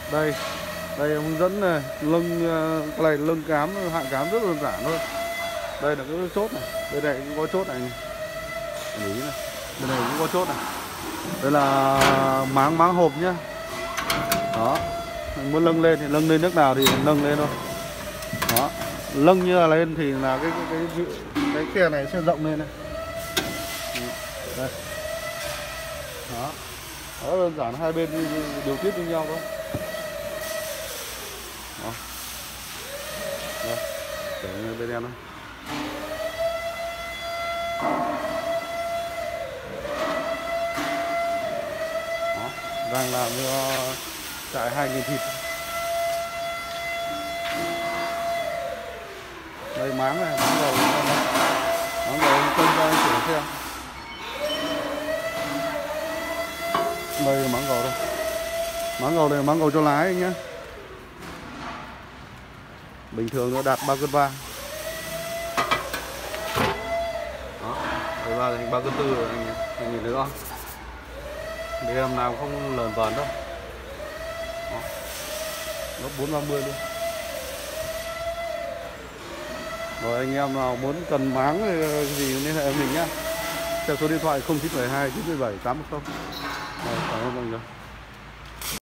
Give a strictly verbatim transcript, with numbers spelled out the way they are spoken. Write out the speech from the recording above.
Đây, đây hướng dẫn này, lưng cái này lưng cám, hạ cám rất đơn giản thôi. Đây là cái chốt này, bên này cũng có chốt này, này. Để ý này, bên này cũng có chốt này. Đây là máng máng hộp nhá. Đó, mình muốn nâng lên thì nâng lên nước nào thì nâng lên thôi. Đó, nâng như là lên thì là cái cái cái cái, cái khe này sẽ rộng lên này. Đây. Đó, đó đơn giản, hai bên điều tiết với nhau thôi. Đó. Đây, để bên em đây. Đó, đang làm cho trại hai nghìn thịt. Đây máng này, máng đầu, máng đầu cân cho anh chuyển xem. Đây là máng gầu đây. Máng gầu này máng gầu cho lái anh nhé. Bình thường nó đạt ba cân ba. Đó, đây ba thành ba cân tư rồi anh, anh nhìn thấy không? Để em nào không lờn vờn đâu. Đó. Nó bốn ba mươi luôn. Rồi anh em nào muốn cần máng gì liên hệ với mình nhá. Theo số điện thoại không chín bảy hai chín bảy tám một không. Cảm ơn mọi người.